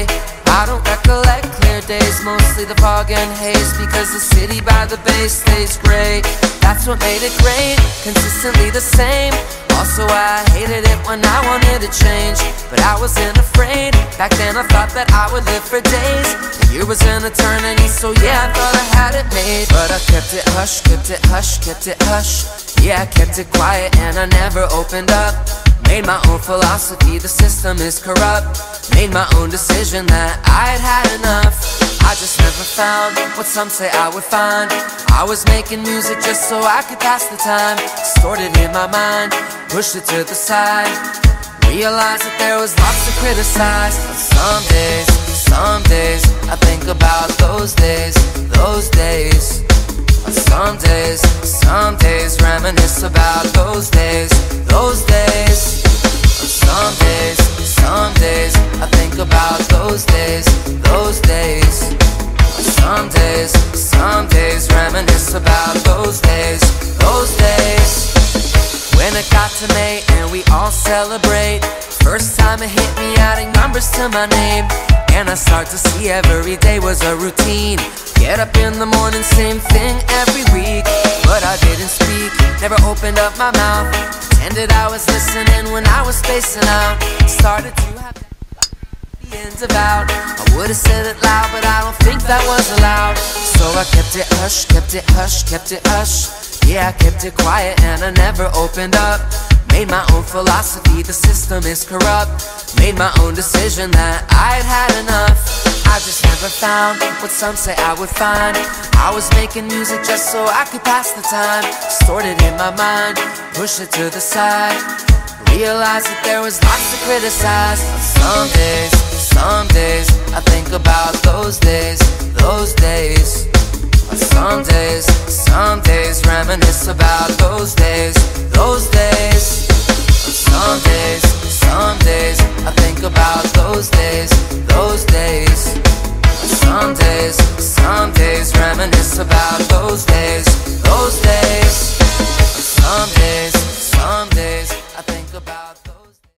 day. I don't recollect clear days, mostly the fog and haze, because the city by the bay stays gray. That's what made it great, consistently the same. Also I hated it when I wanted to change, but I wasn't afraid. Back then I thought that I would live for days. The year was an eternity, so yeah, I thought I had it made. But I kept it hush, kept it hush, kept it hush. Yeah, I kept it quiet and I never opened up. Made my own philosophy, the system is corrupt. Made my own decision that I'd had enough. I just never found what some say I would find. I was making music just so I could pass the time. Stored it in my mind, pushed it to the side. Realized that there was lots to criticize. But some days, I think about those days, those days. But some days, reminisce about those days, those days. But some days, I think about those days, those days. But some days, reminisce about those days, those days. When it got to May and we all celebrate, first time it hit me adding numbers to my name. And I start to see every day was a routine. Get up in the morning, same thing every week. But I didn't speak, never opened up my mouth. Pretended I was listening when I was spacing out. Started to have the ends about. I would've said it loud, but I don't think that was allowed. So I kept it hush, kept it hush, kept it hush. Yeah, I kept it quiet and I never opened up. Made my own philosophy, the system is corrupt. Made my own decision that I'd had enough. I just never found what some say I would find. I was making music just so I could pass the time. Stored it in my mind, pushed it to the side. Realized that there was lots to criticize. Some days, I think about those days, those days. But some days, reminisce about those days, those days. But some days,